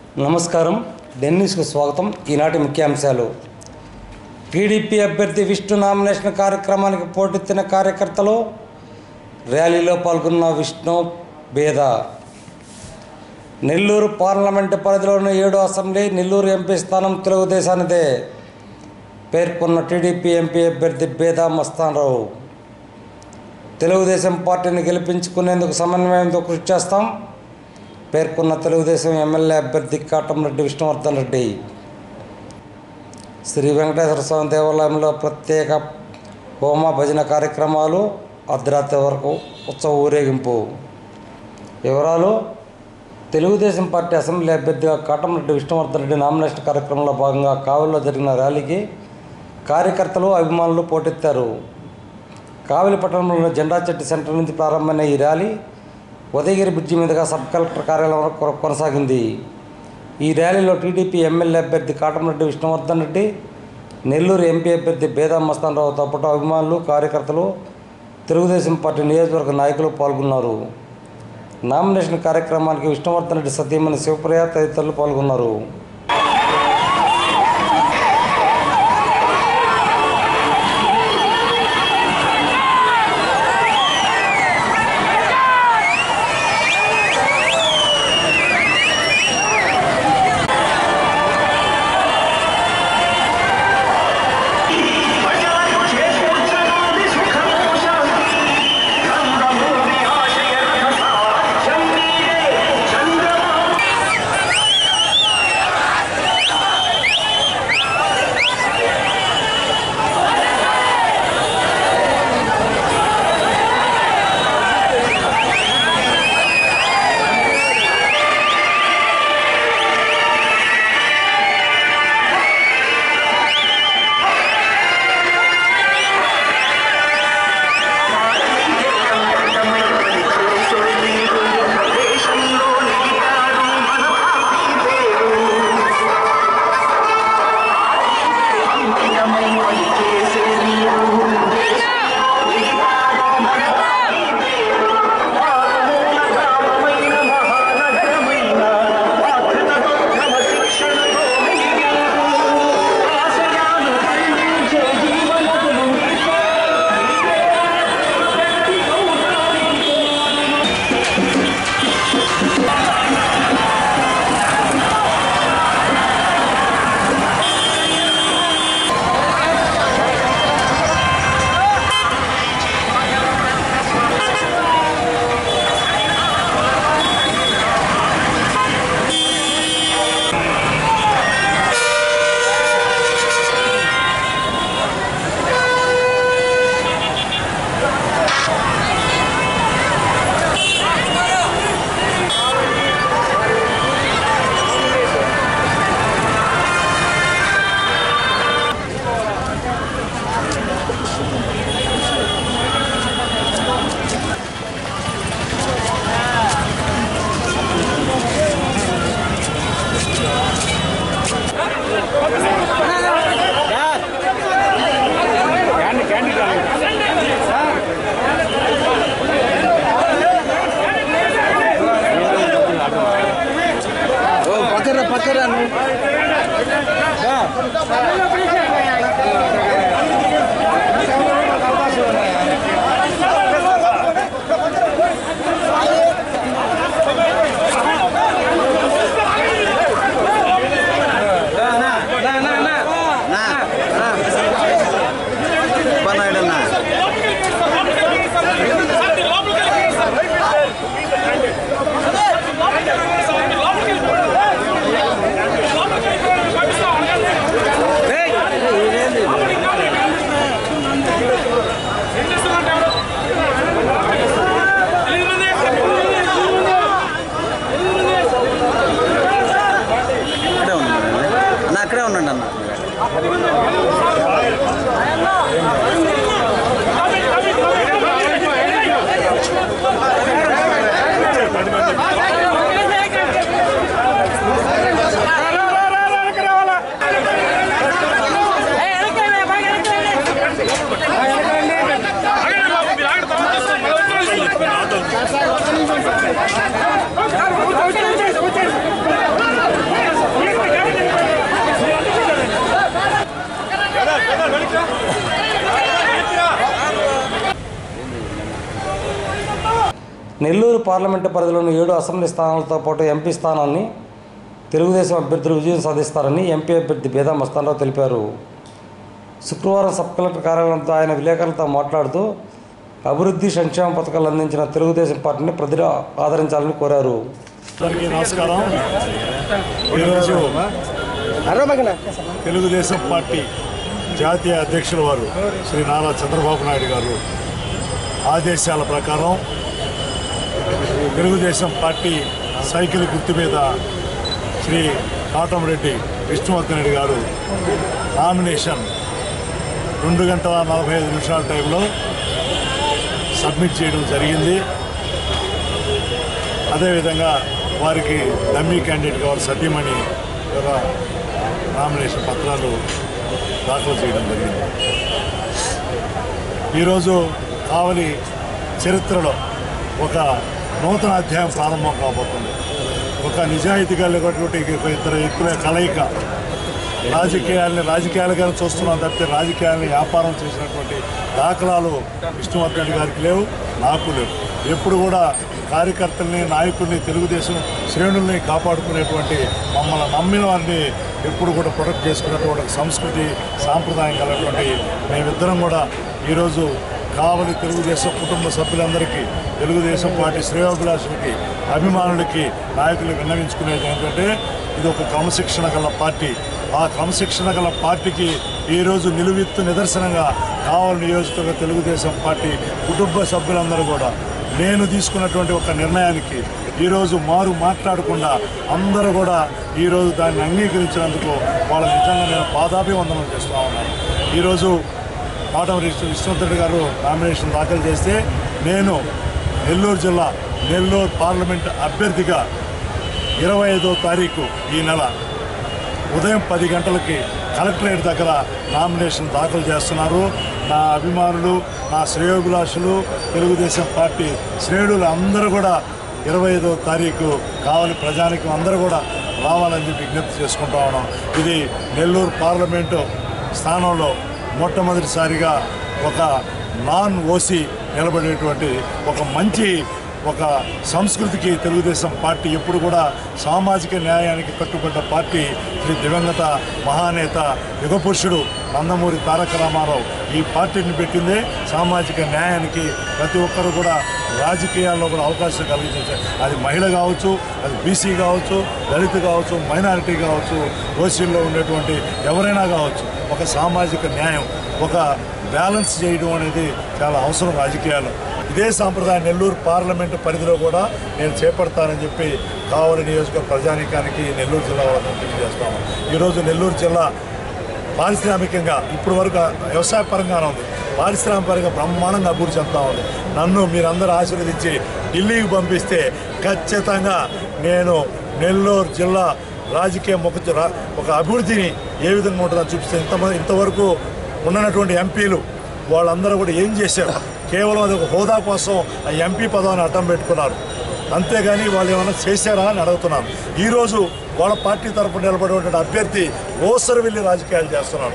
నమస్కారం, డెన్నిస్కు స్వాగతం. ఈనాటి ముఖ్యాంశాలు. టీడీపీ అభ్యర్థి విష్ణు నామినేషన్ కార్యక్రమానికి పోటెత్తిన కార్యకర్తలు, ర్యాలీలో పాల్గొన్న విష్ణు బేద. నెల్లూరు పార్లమెంటు పరిధిలోని 7వ అసెంబ్లీ నెల్లూరు ఎంపీ స్థానం తెలుగుదేశానిదే పేర్కొన్న టీడీపీ ఎంపీ అభ్యర్థి బేద మస్తానరావు. తెలుగుదేశం పార్టీని గెలిపించుకునేందుకు సమన్వయంతో కృషి చేస్తాం పేర్కొన్న తెలుగుదేశం ఎమ్మెల్యే అభ్యర్థి కాటంరెడ్డి విష్ణువర్ధన్ రెడ్డి. శ్రీ వెంకటేశ్వర స్వామి దేవాలయంలో ప్రత్యేక హోమ భజన కార్యక్రమాలు, అర్ధరాత్రి వరకు ఉత్సవ ఊరేగింపు. వివరాలు. తెలుగుదేశం పార్టీ అసెంబ్లీ అభ్యర్థిగా కాటంరెడ్డి విష్ణువర్ధన్ రెడ్డి నామినేషన్ కార్యక్రమంలో భాగంగా కావలిలో జరిగిన ర్యాలీకి కార్యకర్తలు, అభిమానులు పోటెత్తారు. కావలి పట్టణంలోని జెండా చెట్టు సెంటర్ నుంచి ప్రారంభమైన ఈ ర్యాలీ ఉదయగిరి బ్రిడ్జి మీదుగా సబ్ కలెక్టర్ కార్యాలయం వరకు కొనసాగింది. ఈ ర్యాలీలో టీడీపీ ఎమ్మెల్యే అభ్యర్థి కాటంరెడ్డి విష్ణువర్ధన్ రెడ్డి, నెల్లూరు ఎంపీ అభ్యర్థి బేద మస్తానరావుతో పాటు అభిమానులు, కార్యకర్తలు, తెలుగుదేశం పార్టీ నియోజకవర్గ నాయకులు పాల్గొన్నారు. నామినేషన్ కార్యక్రమానికి విష్ణువర్ధన్ రెడ్డి సతీమణి శివప్రియ తదితరులు పాల్గొన్నారు. Hey! నెల్లూరు పార్లమెంటు పరిధిలోని 7 అసెంబ్లీ స్థానాలతో పాటు ఎంపీ స్థానాన్ని తెలుగుదేశం అభ్యర్థులు విజయం సాధిస్తారని ఎంపీ అభ్యర్థి బేదా మస్తానరావు తెలిపారు. శుక్రవారం సబ్ కలెక్టర్ కార్యాలయంతో ఆయన విలేకరులతో మాట్లాడుతూ అభివృద్ధి సంక్షేమ పథకాలు అందించిన తెలుగుదేశం పార్టీని ప్రజలు ఆదరించాలని కోరారు. నమస్కారం. ఈరోజు తెలుగుదేశం పార్టీ జాతీయ అధ్యక్షుల వారు శ్రీ నారా చంద్రబాబు నాయుడు గారు ఆదేశాల ప్రకారం తెలుగుదేశం పార్టీ సైకిల్ గుర్తు మీద శ్రీ కాటంరెడ్డి విష్ణువర్ధన్ రెడ్డి గారు నామినేషన్ 2 గంటల 45 నిమిషాల టైంలో సబ్మిట్ చేయడం జరిగింది. అదేవిధంగా వారికి డమ్మీ క్యాండిడేట్గా వారు సతీమణి నామినేషన్ పత్రాలు దాఖలు చేయడం జరిగింది. ఈరోజు కావలి చరిత్రలో ఒక నూతన అధ్యాయం ప్రారంభం కాబోతుంది. ఒక నిజాయితీ కలిగినటువంటి ఇద్దరు వ్యక్తుల కలయిక. రాజకీయాలుగా చూస్తున్నాం తప్పితే రాజకీయాలను వ్యాపారం చేసినటువంటి దాఖలాలు విష్ణువర్ధన్ రెడ్డి గారికి లేవు, నాకు లేవు. ఎప్పుడు కూడా కార్యకర్తల్ని, నాయకుల్ని, తెలుగుదేశం శ్రేణుల్ని కాపాడుకునేటువంటి మమ్మల్ని నమ్మిన వారిని ఎప్పుడు కూడా ప్రొటెక్ట్ చేసుకునేటువంటి సంస్కృతి సాంప్రదాయం కలిగినటువంటి మేమిద్దరం కూడా ఈరోజు కావలి తెలుగుదేశం కుటుంబ సభ్యులందరికీ, తెలుగుదేశం పార్టీ శ్రేయోభిలాషులకి, అభిమానులకి, నాయకులు విన్నవించుకునేది ఏంటంటే ఇది ఒక క్రమశిక్షణ గల పార్టీ. ఆ క్రమశిక్షణ గల పార్టీకి ఈరోజు నిలువెత్తు నిదర్శనంగా కావలి నియోజకవర్గ తెలుగుదేశం పార్టీ కుటుంబ సభ్యులందరూ కూడా నేను తీసుకున్నటువంటి ఒక నిర్ణయానికి ఈరోజు మాట్లాడకుండా అందరూ కూడా ఈరోజు దాన్ని అంగీకరించినందుకు వాళ్ళ నిజంగా నేను పాదాభివందనం చేస్తూ ఉన్నాను. ఈరోజు కాటంరెడ్డి విష్ణువర్ధన్ రెడ్డి గారు నామినేషన్ దాఖలు చేస్తే నేను నెల్లూరు జిల్లా నెల్లూరు పార్లమెంట్ అభ్యర్థిగా 25వ తారీఖు ఈ నెల ఉదయం 10 గంటలకి కలెక్టరేట్ దగ్గర నామినేషన్ దాఖలు చేస్తున్నారు. నా అభిమానులు, నా శ్రేయోభిలాషులు, తెలుగుదేశం పార్టీ శ్రేణులు అందరూ కూడా 25వ తారీఖు కావలి ప్రజానికి అందరూ కూడా రావాలని చెప్పి విజ్ఞప్తి చేసుకుంటా ఉన్నాం. ఇది నెల్లూరు పార్లమెంటు స్థానంలో మొట్టమొదటిసారిగా ఒక నాన్ ఓసీ నిలబడేటువంటి ఒక సంస్కృతికి తెలుగుదేశం పార్టీ ఎప్పుడు కూడా సామాజిక న్యాయానికి కట్టుబడ్డ పార్టీ. శ్రీ దివంగత మహానేత యుగపురుషుడు నందమూరి తారక రామారావు ఈ పార్టీని పెట్టిందే సామాజిక న్యాయానికి. ప్రతి ఒక్కరు కూడా రాజకీయాల్లో కూడా అవకాశం కలిగించారు. అది మహిళ కావచ్చు, అది బీసీ కావచ్చు, దళిత కావచ్చు, మైనారిటీ కావచ్చు, ఓసీల్లో ఉండేటువంటి ఎవరైనా కావచ్చు. ఒక సామాజిక న్యాయం, ఒక బ్యాలెన్స్ చేయడం అనేది చాలా అవసరం రాజకీయాల్లో. ఇదే సాంప్రదాయం నెల్లూరు పార్లమెంటు పరిధిలో కూడా నేను చేపడతానని చెప్పి కావలి నియోజకవర్గ ప్రజానీకానికి నెల్లూరు జిల్లా వాళ్ళని తెలియజేస్తాము. ఈరోజు నెల్లూరు జిల్లా పారిశ్రామికంగా ఇప్పుడు వరకు వ్యవసాయ పరంగానే ఉంది, పారిశ్రామికంగా బ్రహ్మాండంగా అభివృద్ధి చెందుతూ ఉంది. నన్ను మీరందరూ ఆశీర్వదించి ఢిల్లీకి పంపిస్తే ఖచ్చితంగా నేను నెల్లూరు జిల్లా రాజకీయ ఒక అభివృద్ధిని ఏ విధంగా ఉంటుందని చూపిస్తే ఇంతవరకు ఉన్నటువంటి ఎంపీలు వాళ్ళందరూ కూడా ఏం చేశారు? కేవలం అది ఒక హోదా కోసం ఆ ఎంపీ పదవిని అడ్డం పెట్టుకున్నారు. అంతేగాని వాళ్ళు ఏమైనా చేశారా అని అడుగుతున్నాను. ఈరోజు వాళ్ళ పార్టీ తరఫున నిలబడేటువంటి అభ్యర్థి ఓసరు వెళ్ళి రాజకీయాలు చేస్తున్నారు.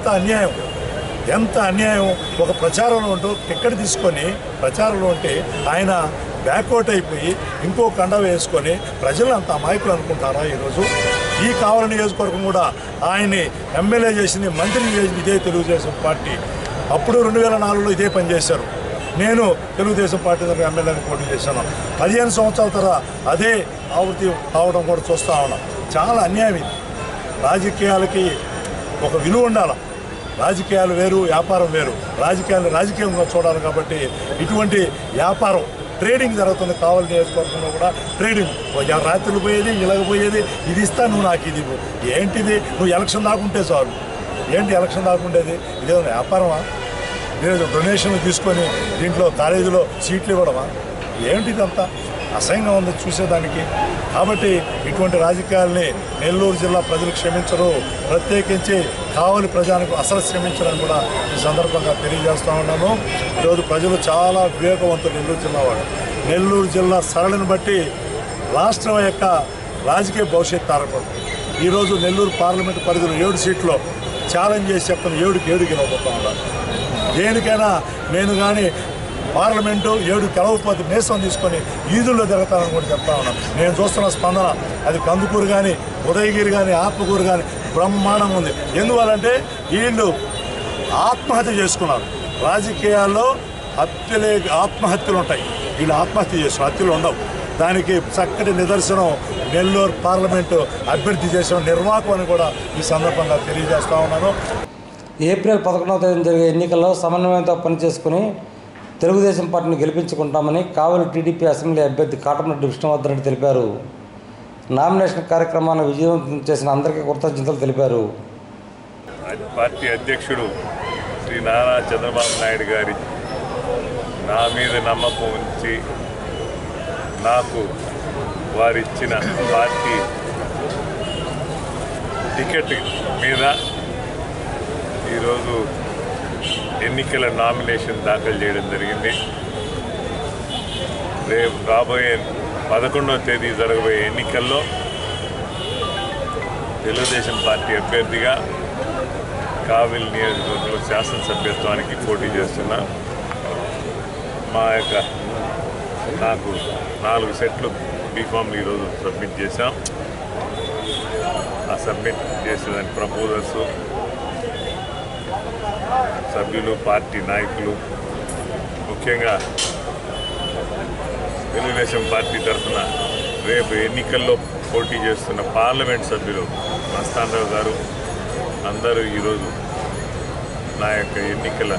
ఎంత అన్యాయం. ఒక ప్రచారంలో ఉంటూ టికెట్ తీసుకొని ప్రచారంలో ఉంటే ఆయన బ్యాక్అవుట్ అయిపోయి ఇంకో కండ వేసుకొని ప్రజలు అంత అమాయకులు అనుకుంటారా? ఈరోజు ఈ కావలి నియోజకవర్గం కూడా ఆయన్ని ఎమ్మెల్యే చేసింది, మంత్రిని చేసింది ఇదే తెలుగుదేశం పార్టీ. అప్పుడు 2004లో ఇదే పని చేశారు. నేను తెలుగుదేశం పార్టీ దగ్గర ఎమ్మెల్యేని పోటీ చేశాను. 15 సంవత్సరాల తర్వాత అదే ఆవృత్తి కావడం కూడా చూస్తూ ఉన్నాం. చాలా అన్యాయం ఇది. రాజకీయాలకి ఒక విలువ ఉండాలి. రాజకీయాలు వేరు, వ్యాపారం వేరు. రాజకీయాలు రాజకీయంగా చూడాలి. కాబట్టి ఇటువంటి వ్యాపారం ట్రేడింగ్ జరుగుతుంది కావలి నియోజకవర్గంలో కూడా. ట్రేడింగ్ రాత్రులు పోయేది, ఇలాగపోయేది, ఇది ఇస్తా నువ్వు నాకు ఇది ఏంటిది? నువ్వు ఎలక్షన్ దాకుంటే చాలు. ఏంటి ఎలక్షన్ దాకుండేది? ఇదేదో వ్యాపారమా? మీరు డొనేషన్లు తీసుకొని దీంట్లో కాలేజీలో సీట్లు ఇవ్వడమా? ఏమిటిదంతా అసహ్యంగా ఉంది చూసేదానికి. కాబట్టి ఇటువంటి రాజకీయాల్ని నెల్లూరు జిల్లా ప్రజలు క్షమించరు. ప్రత్యేకించి కావలి ప్రజలకు అసలు క్షమించరని కూడా ఈ సందర్భంగా తెలియజేస్తూ ఉన్నాము. ఈరోజు ప్రజలు చాలా వివేకవంతులు నెల్లూరు జిల్లా వాళ్ళు. నెల్లూరు జిల్లా సరళిని బట్టి రాష్ట్రం యొక్క రాజకీయ భవిష్యత్తు ఆధారపడుతుంది. ఈరోజు నెల్లూరు పార్లమెంటు పరిధిలో 7 సీట్లో ఛాలెంజ్ చేసి చెప్తాను, 7కి 7 గెలవబోతూ ఉన్నారు. దేనికైనా నేను కానీ పార్లమెంటు 7 కెలవపోతే మేసం తీసుకొని ఈదుల్లో తిరుగుతానని కూడా చెప్తా ఉన్నాను. నేను చూస్తున్న స్పందన అది కందుకూరు కానీ, ఉదయగిరి కానీ, ఆత్మకూరు కానీ బ్రహ్మాండంగా ఉంది. ఎందువల్లంటే వీళ్ళు ఆత్మహత్య చేసుకున్నారు. రాజకీయాల్లో ఆత్మహత్యలు ఉంటాయి, వీళ్ళు ఆత్మహత్య చేసుకున్నారు, హత్యలు ఉండవు. దానికి చక్కటి నిదర్శనం నెల్లూరు పార్లమెంటు అభ్యర్థి చేసిన నిర్వాహకం అని కూడా ఈ సందర్భంగా తెలియజేస్తూ ఉన్నాను. ఏప్రిల్ 11వ తేదీన జరిగే ఎన్నికల్లో సమన్వయంతో పనిచేసుకుని తెలుగుదేశం పార్టీని గెలిపించుకుంటామని కావలి టీడీపీ అసెంబ్లీ అభ్యర్థి కాటమరెడ్డి విష్ణువర్ధన్ రెడ్డి తెలిపారు. నామినేషన్ కార్యక్రమాన్ని విజయవంతం చేసిన అందరికీ కృతజ్ఞతలు తెలిపారు. పార్టీ అధ్యక్షుడు శ్రీ నారా చంద్రబాబు నాయుడు గారి నా మీద నమ్మకం ఉంచి నాకు వారిచ్చిన పార్టీ టికెట్ మీద ఈరోజు ఎన్నికల నామినేషన్ దాఖలు చేయడం జరిగింది. రేపు రాబోయే 11వ తేదీ జరగబోయే ఎన్నికల్లో తెలుగుదేశం పార్టీ అభ్యర్థిగా కావలి నియోజకవర్గంలో శాసనసభ్యత్వానికి పోటీ చేస్తున్నా. నాకు 4 సెట్లు బీఫామ్లు ఈరోజు సబ్మిట్ చేశాం. ఆ సబ్మిట్ చేసేదాని ప్రపోజల్స్ సభ్యులు, పార్టీ నాయకులు, ముఖ్యంగా తెలుగుదేశం పార్టీ తరఫున రేపు ఎన్నికల్లో పోటీ చేస్తున్న పార్లమెంట్ సభ్యులు మస్తానరావు గారు అందరూ ఈరోజు నా యొక్క ఎన్నికల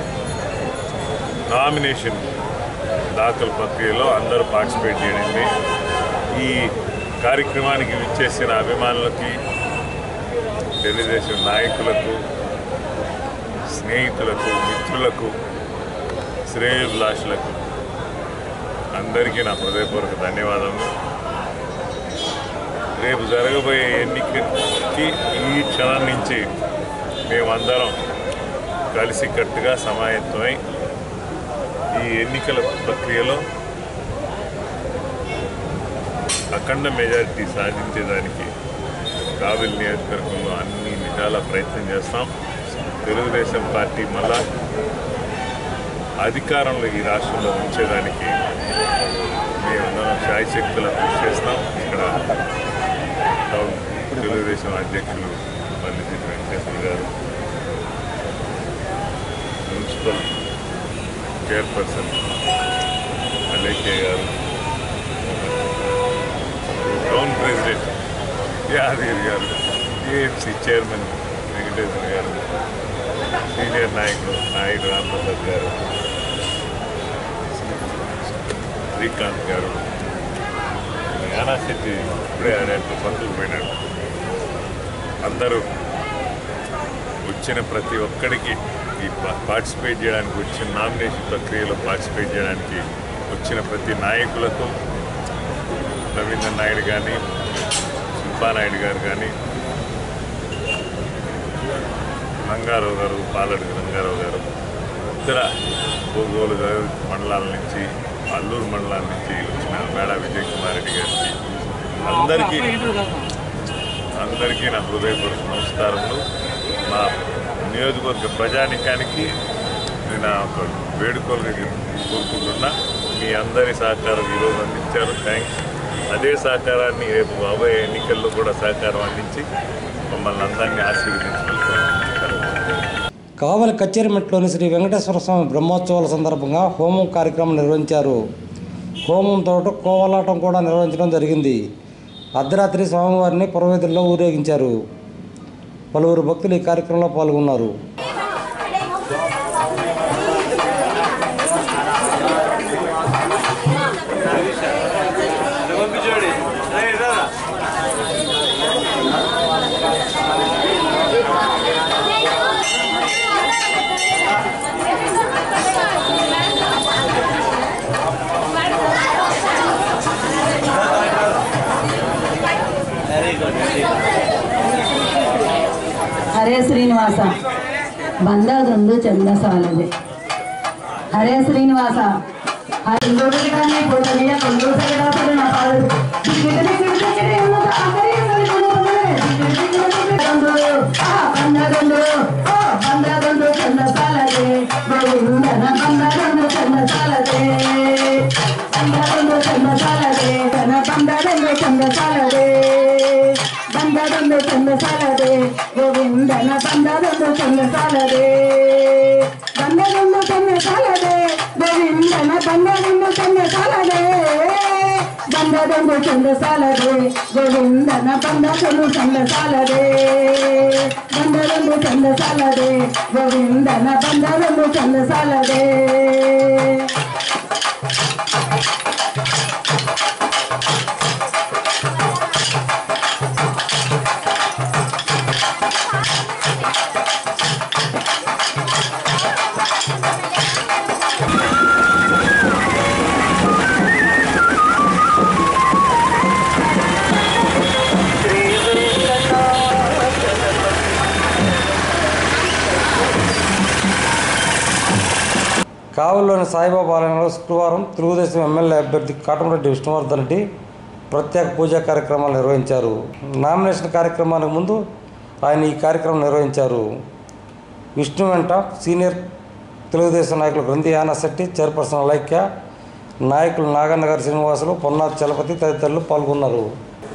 నామినేషన్ దాఖలు ప్రక్రియలో అందరూ పార్టిసిపేట్ చేయడండి. ఈ కార్యక్రమానికి విచ్చేసిన అభిమానులకి, తెలుగుదేశం నాయకులకు, స్నేహితులకు, మిత్రులకు, శ్రేయోభిలాషులకు అందరికీ నా హృదయపూర్వక ధన్యవాదాలు. రేపు జరగబోయే ఎన్నికకి ఈ క్షణం నుంచి మేమందరం కలిసికట్టుగా సమాయత్తమై ఈ ఎన్నికల ప్రక్రియలో అఖండ మెజారిటీ సాధించేదానికి కావలి నియోజకవర్గంలో అన్ని విధాల ప్రయత్నం చేస్తాం. తెలుగుదేశం పార్టీ మళ్ళా అధికారంలో ఈ రాష్ట్రంలో ఉంచేదానికి మేమందరం శాయశక్తుల కృషి చేస్తాం. ఇక్కడ టౌన్ తెలుగుదేశం అధ్యక్షులు మల్లిశెట్టి వెంకటేశ్వర గారు, మున్సిపల్ చైర్పర్సన్ అలేఖ్య గారు, టౌన్ ప్రెసిడెంట్ యాదగిరి గారు, ఏఎంసీ చైర్మన్ వెంకటేశ్వర గారు, సీనియర్ నాయకుడు రాంప్రసాద్ గారు, శ్రీకాంత్ గారు, యానాశెట్టి ఇప్పుడే ఆడేంటూ పనులు పోయినాడు. అందరూ వచ్చిన ప్రతి ఒక్కడికి ఈ పార్టిసిపేట్ చేయడానికి వచ్చిన నామినేషన్ ప్రక్రియలో పార్టిసిపేట్ చేయడానికి వచ్చిన ప్రతి నాయకులకు, రవీంద్ర నాయుడు కానీ, శిల్పానాయుడు గారు కానీ, రంగారావు గారు, పాలడు రంగారావు గారు, ఇతర ఒంగోలు మండలాల నుంచి, అల్లూరు మండలాల నుంచి వచ్చిన మేడా విజయ్ కుమార్ రెడ్డి గారికి అందరికీ నా హృదయపూర్వక నమస్కారములు. మా నియోజకవర్గ ప్రజానికానికి నేను ఒక వేడుకలు కోరుకుంటున్నా. మీ అందరి సహకారం ఈరోజు అందించారు, థ్యాంక్స్. అదే సహకారాన్ని రేపు రాబోయే ఎన్నికల్లో కూడా సహకారం అందించి మమ్మల్ని అందరినీ ఆశీర్వదించుకుంటున్నాను. కావలి కచేరిమెట్లోని శ్రీ వెంకటేశ్వర స్వామి బ్రహ్మోత్సవాల సందర్భంగా హోమం కార్యక్రమం నిర్వహించారు. హోమంతో కోవలాటం కూడా నిర్వహించడం జరిగింది. అర్ధరాత్రి స్వామివారిని పురవీధుల్లో ఊరేగించారు. పలువురు భక్తులు ఈ కార్యక్రమంలో పాల్గొన్నారు. ಹರೇ ಶ್ರೀನಿವಾಸ ಬಂದದೊಂದು ಚಂದ ಸಾಲದೆ. ಹರೇ ಶ್ರೀನಿವಾಸ ಬಂದದೊಂದು ಚಂದ ಸಾಲದೆ, ಬಂದದೊಂದು ಚಂದ ಸಾಲ ಬಂದದೊಂದು ಚಂದ ಸಾಲದೆ ಗೋವಿಂದನ ಬಂದದೊಂದು ಚಂದ ಸಾಲದೆ ಬಂದದೊಂದು ಚಂದ ಸಾಲದೆ ಗೋವಿಂದನ ಬಂದದೊಂದು ಚಂದ ಸಾಲದೆ ಬಂದದೊಂದು ಚಂದ ಸಾಲದೆ ಗೋವಿಂದನ ಬಂದದೊಂದು ಚಂದ ಸಾಲದೆ ಬಂದದೊಂದು ಚಂದ ಸಾಲದೆ ಗೋವಿಂದನ ಬಂದದೊಂದು ಚಂದ ಸಾಲದೆ కావలిలోని సాయిబాబా ఆలయంలో శుక్రవారం తెలుగుదేశం ఎమ్మెల్యే అభ్యర్థి కాటమరెడ్డి విష్ణువర్ధన్ రెడ్డి ప్రత్యేక పూజా కార్యక్రమాలు నిర్వహించారు. నామినేషన్ కార్యక్రమానికి ముందు ఆయన ఈ కార్యక్రమం నిర్వహించారు. విష్ణు వెంట సీనియర్ తెలుగుదేశం నాయకులు గ్రంథి యానశెట్టి, చైర్పర్సన్ అలైక్య, నాయకులు నాగన్నగారి శ్రీనివాసులు, పొన్నాథ్ చలపతి తదితరులు పాల్గొన్నారు.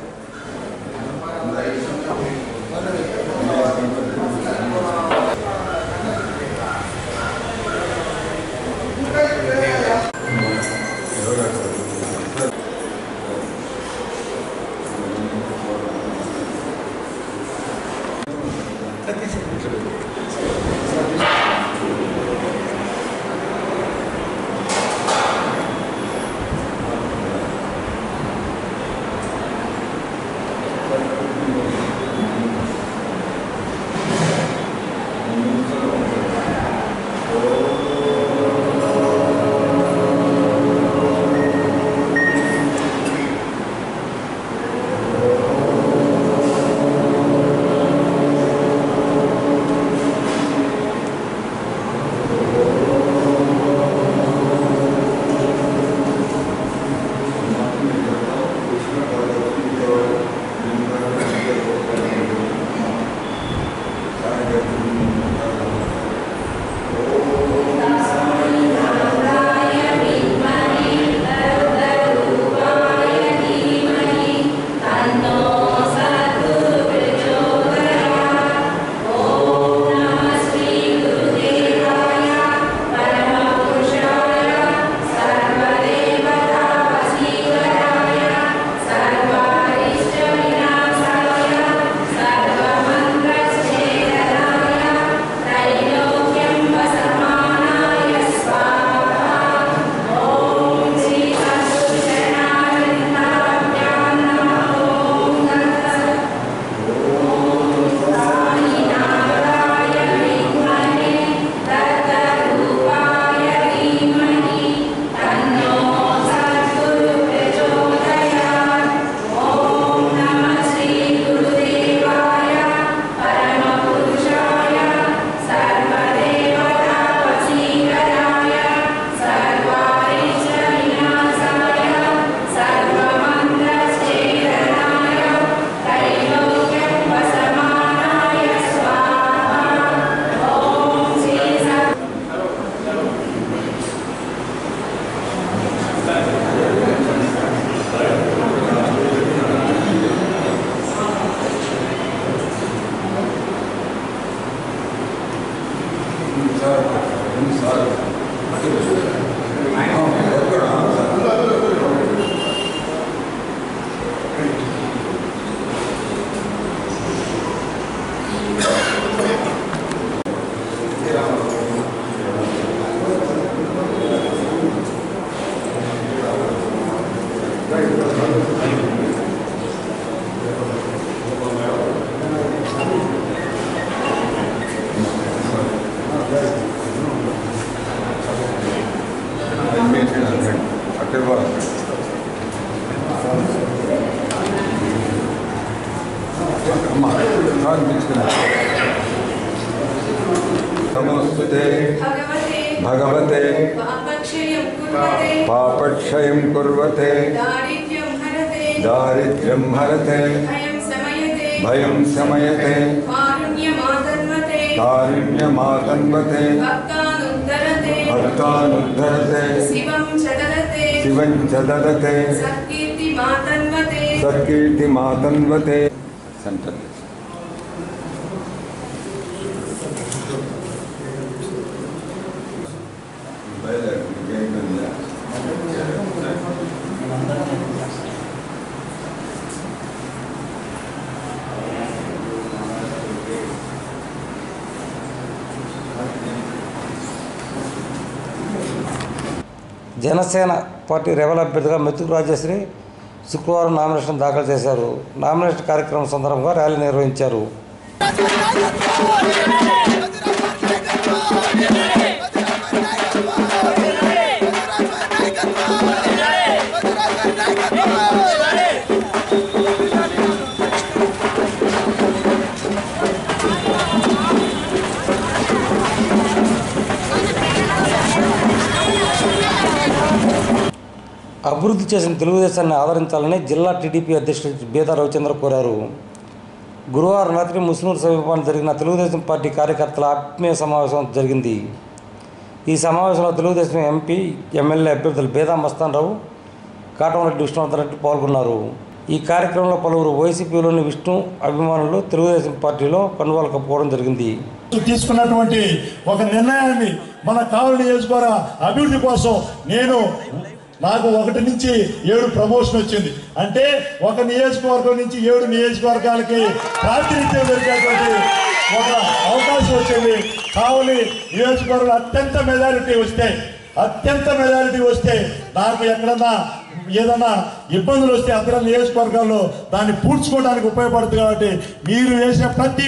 नमोस्तुते भगवते पापक्षयं कुर्वते दारिद्र्यं हरते भयं शमयते कारुण्यमातन्वते भक्तानुद्धरते शिवं च ददते सत्कीर्तिमातन्वते సెంటర్. జనసేన పార్టీ రెబల్ అభ్యర్థిగా మెతుకు రాజశ్రీ శుక్రవారం నామినేషన్ దాఖలు చేశారు. నామినేషన్ కార్యక్రమం సందర్భంగా ర్యాలీ నిర్వహించారు. అభివృద్ధి చేసిన తెలుగుదేశాన్ని ఆదరించాలని జిల్లా టీడీపీ అధ్యక్షుడు బేదా రవిచంద్ర కోరారు. గురువారం రాత్రి ముస్నూరు సమీపాన్ని జరిగిన తెలుగుదేశం పార్టీ కార్యకర్తల ఆత్మీయ సమావేశం జరిగింది. ఈ సమావేశంలో తెలుగుదేశం ఎంపీ, ఎమ్మెల్యే అభ్యర్థులు బేదా మస్తానరావు, కాటంరెడ్డి విష్ణువర్ధన్ రెడ్డి పాల్గొన్నారు. ఈ కార్యక్రమంలో పలువురు వైసీపీలోని విష్ణు అభిమానులు తెలుగుదేశం పార్టీలో కండువాలు కప్పుకోవడం జరిగింది. తీసుకున్నటువంటి ఒక నిర్ణయాన్ని మన కావలి నియోజకవర్గ అభివృద్ధి కోసం నాకు 1 నుంచి 7 ప్రమోషన్ వచ్చింది. అంటే ఒక నియోజకవర్గం నుంచి 7 నియోజకవర్గాలకి ప్రాతినిధ్యం జరిగేటువంటి ఒక అవకాశం వచ్చింది. కావలి నియోజకవర్గం అత్యంత మెజారిటీ వస్తే నాకు ఎక్కడన్నా ఏదన్నా ఇబ్బందులు వస్తే అందరం నియోజకవర్గాల్లో దాన్ని పూడ్చుకోవడానికి ఉపయోగపడుతుంది. కాబట్టి మీరు వేసిన ప్రతి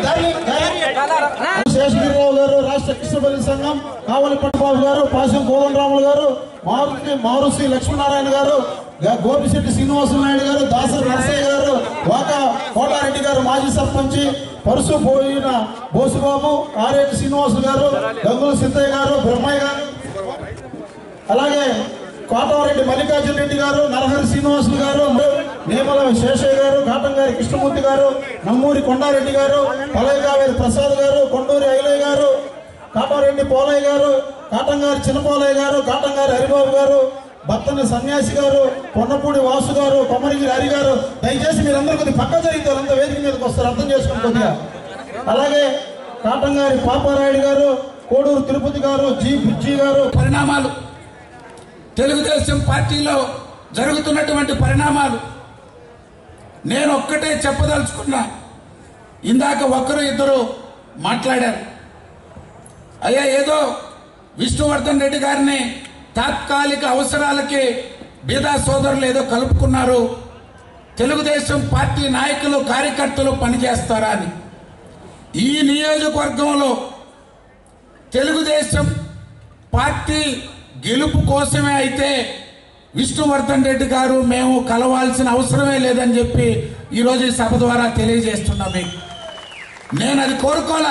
శేషగిరిరావు గారు, రాష్ట్ర కృష్ణపల్లి సంఘం, కావలి పట్టుబాబు గారు, పాశం కోదండరాములు గారు, మారుసి లక్ష్మీనారాయణ గారు, గోపిశెట్టి శ్రీనివాసులు నాయుడు గారు, దాసరి నరసయ్య గారు, కోటారెడ్డి గారు, మాజీ సర్పంచి, పరుసు పోయిన బోసుబాబు, ఆరేటి శ్రీనివాసులు గారు, గంగుల సిద్ధయ్య గారు, బ్రహ్మయ్య గారు, అలాగే కోటవరెడ్డి మల్లికార్జున రెడ్డి గారు, నరహరి శ్రీనివాసులు గారు, నేమల శేషయ్య గారు, కాటంగారి కృష్ణమూర్తి గారు, నమ్మూరి కొండారెడ్డి గారు, పలయగావేరి ప్రసాద్ గారు, కొండూరి ఐలయ్య గారు, కాటారెడ్డి పోలయ్య గారు, కాటంగారి చిన్నపోలయ్య గారు, కాటంగారి హరిబాబు గారు, భర్తని సన్యాసి గారు, పొన్నపూడి వాసు గారు, కొమ్మరిగిరి హరి గారు. దయచేసి మీరందరూ కొద్దిగా పక్క జరిగితే వాళ్ళంతా వేదిక మీదకి వస్తారు, అర్థం చేసుకుని కొద్దిగా. అలాగే కాటంగారి పాపారాయుడు గారు, కోడూరు తిరుపతి గారు, బుజ్జి గారు. పరిణామాలు తెలుగుదేశం పార్టీలో జరుగుతున్నటువంటి పరిణామాలు నేను ఒక్కటే చెప్పదలుచుకున్నా. ఇందాక 1-2 మాట్లాడారు. అయ్యా ఏదో విష్ణువర్ధన్ రెడ్డి గారిని తాత్కాలిక అవసరాలకి బీదా సోదరులు ఏదో కలుపుకున్నారు, తెలుగుదేశం పార్టీ నాయకులు కార్యకర్తలు పనిచేస్తారా అని. ఈ నియోజకవర్గంలో తెలుగుదేశం పార్టీ గెలుపు కోసమే అయితే విష్ణువర్ధన్ రెడ్డి గారు మేము కలవాల్సిన అవసరమే లేదని చెప్పి ఈరోజు ఈ సభ ద్వారా తెలియజేస్తున్నాం. నేను అది కోరుకోలే.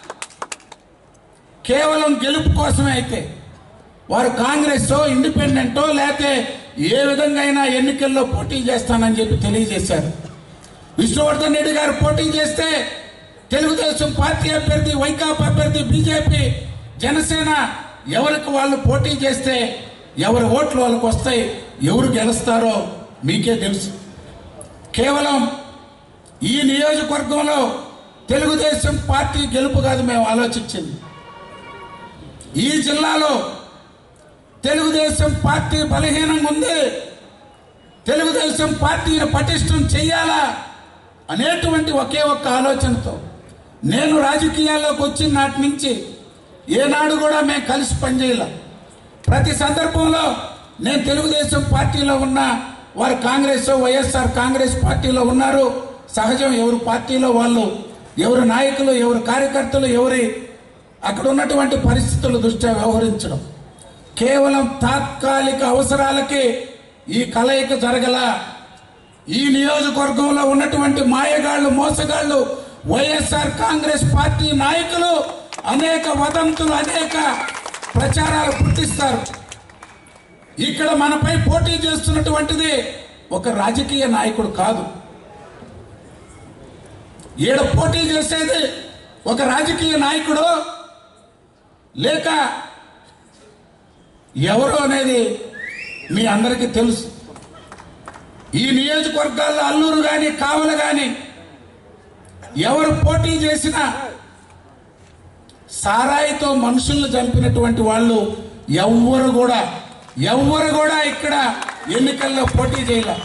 కేవలం గెలుపు కోసమే అయితే వారు కాంగ్రెస్ ఇండిపెండెంటో లేకపోతే ఏ విధంగా అయినా ఎన్నికల్లో పోటీ చేస్తానని చెప్పి తెలియజేశారు. విష్ణువర్ధన్ రెడ్డి గారు పోటీ చేస్తే తెలుగుదేశం పార్టీ అభ్యర్థి, వైకాపా అభ్యర్థి, బీజేపీ, జనసేన ఎవరికి వాళ్ళు పోటీ చేస్తే ఎవరి ఓట్లు వాళ్ళకి వస్తాయి, ఎవరు గెలుస్తారో మీకే తెలుసు. కేవలం ఈ నియోజకవర్గంలో తెలుగుదేశం పార్టీ గెలుపు కాదు మేము ఆలోచించింది. ఈ జిల్లాలో తెలుగుదేశం పార్టీ బలహీనంగా ఉంది, తెలుగుదేశం పార్టీని పటిష్టం చెయ్యాలా అనేటువంటి ఒకే ఒక్క ఆలోచనతో నేను రాజకీయాల్లోకి వచ్చిన నాటి నుంచి ఏనాడు కూడా మేము కలిసి పనిచేయాల. ప్రతి సందర్భంలో నేను తెలుగుదేశం పార్టీలో ఉన్నా, వారు కాంగ్రెస్ వైఎస్ఆర్ కాంగ్రెస్ పార్టీలో ఉన్నారు. సహజం, ఎవరు పార్టీలో వాళ్ళు, ఎవరు నాయకులు, ఎవరు కార్యకర్తలు, ఎవరి అక్కడ ఉన్నటువంటి పరిస్థితుల దృష్ట్యా వ్యవహరించడం. కేవలం తాత్కాలిక అవసరాలకి ఈ కలయిక జరగల. ఈ నియోజకవర్గంలో ఉన్నటువంటి మాయగాళ్లు, మోసగాళ్లు, వైఎస్ఆర్ కాంగ్రెస్ పార్టీ నాయకులు అనేక వదంతులు, అనేక ప్రచారాలు పుట్టిస్తారు. ఇక్కడ మనపై పోటీ చేస్తున్నటువంటిది ఒక రాజకీయ నాయకుడు కాదు. ఈడ పోటీ చేసేది ఒక రాజకీయ నాయకుడు లేక ఎవరు అనేది మీ అందరికీ తెలుసు. ఈ నియోజకవర్గాల్లో అల్లూరు కానీ, కావలి కానీ ఎవరు పోటీ చేసినా సారాయితో మనుషులను చంపినటువంటి వాళ్ళు ఎవ్వరు కూడా ఇక్కడ ఎన్నికల్లో పోటీ చేయలే.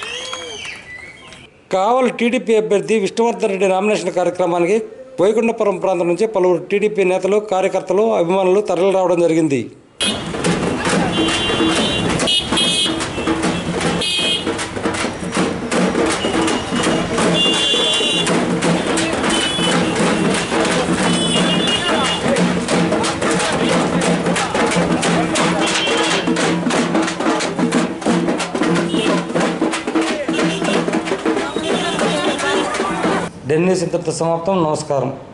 కావలి టీడీపీ అభ్యర్థి విష్ణువర్ధన్ రెడ్డి నామినేషన్ కార్యక్రమానికి వైకుంఠపురం ప్రాంతం నుంచి పలువురు టీడీపీ నేతలు, కార్యకర్తలు, అభిమానులు తరలి రావడం జరిగింది. డెన్నీస్ ఇంతటితో సమాప్తం. నమస్కారం.